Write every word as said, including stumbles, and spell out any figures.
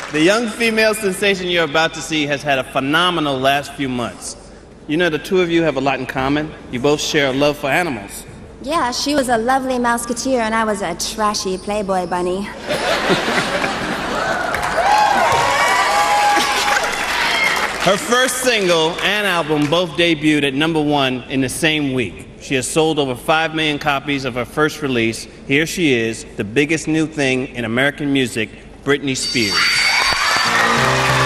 The young female sensation you're about to see has had a phenomenal last few months. You know, the two of you have a lot in common. You both share a love for animals. Yeah, she was a lovely mouseketeer and I was a trashy Playboy bunny. Her first single and album both debuted at number one in the same week. She has sold over five million copies of her first release. Here she is, the biggest new thing in American music, Britney Spears.